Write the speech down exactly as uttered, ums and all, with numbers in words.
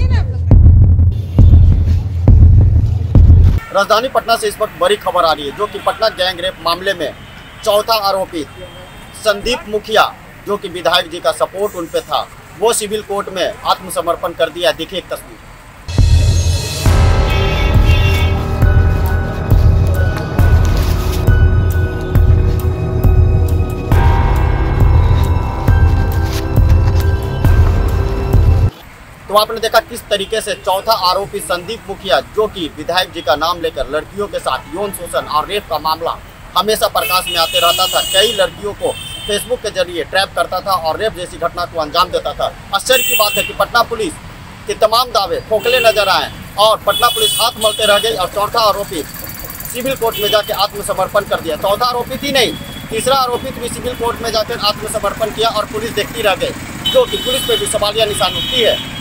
राजधानी पटना से इस वक्त बड़ी खबर आ रही है, जो कि पटना गैंग रेप मामले में चौथा आरोपी संदीप मुखिया, जो कि विधायक जी का सपोर्ट उन पे था, वो सिविल कोर्ट में आत्मसमर्पण कर दिया। देखिए एक तस्वीर। तो आपने देखा किस तरीके से चौथा आरोपी संदीप मुखिया, जो कि विधायक जी का नाम लेकर लड़कियों के साथ यौन शोषण और रेप का मामला हमेशा प्रकाश में आते रहता था, कई लड़कियों को फेसबुक के जरिए ट्रैप करता था और रेप जैसी घटना को अंजाम देता था। आश्चर्य की बात है कि पटना पुलिस के तमाम दावे खोखले नजर आए और पटना पुलिस हाथ मलते रह गई और चौथा आरोपी सिविल कोर्ट में जाकर आत्मसमर्पण कर दिया। चौथा आरोपी थी नहीं, तीसरा आरोपी भी सिविल कोर्ट में जाकर आत्मसमर्पण किया और पुलिस देखती रह गई, जो कि पुलिस पे भी सवालिया निशान उठती है।